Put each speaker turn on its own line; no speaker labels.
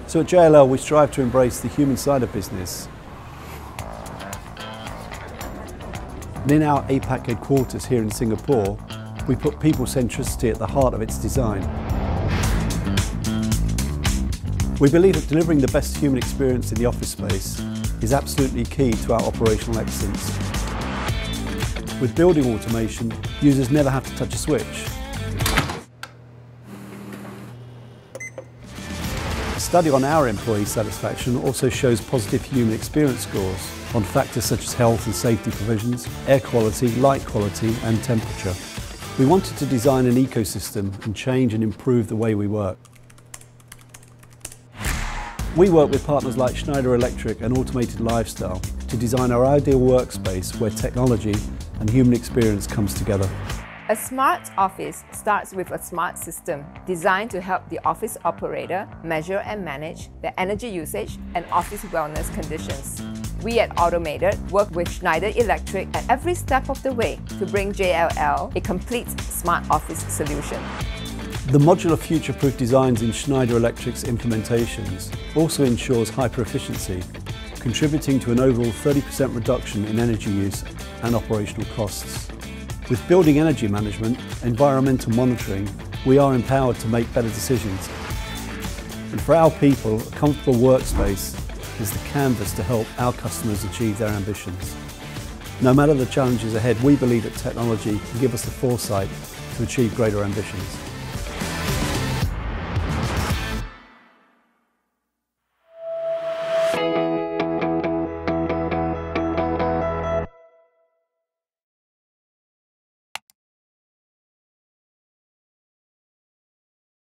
So at JLL we strive to embrace the human side of business. And in our APAC headquarters here in Singapore, we put people centricity at the heart of its design. We believe that delivering the best human experience in the office space is absolutely key to our operational excellence. With building automation, users never have to touch a switch. A study on our employee satisfaction also shows positive human experience scores on factors such as health and safety provisions, air quality, light quality and temperature. We wanted to design an ecosystem and change and improve the way we work. We work with partners like Schneider Electric and Automated Lifestyle to design our ideal workspace where technology and human experience comes together.
A smart office starts with a smart system designed to help the office operator measure and manage their energy usage and office wellness conditions. We at Automated work with Schneider Electric at every step of the way to bring JLL a complete smart office solution.
The modular future-proof designs in Schneider Electric's implementations also ensures hyper-efficiency, contributing to an overall 30% reduction in energy use and operational costs. With building energy management, environmental monitoring, we are empowered to make better decisions. And for our people, a comfortable workspace is the canvas to help our customers achieve their ambitions. No matter the challenges ahead, we believe that technology can give us the foresight to achieve greater ambitions.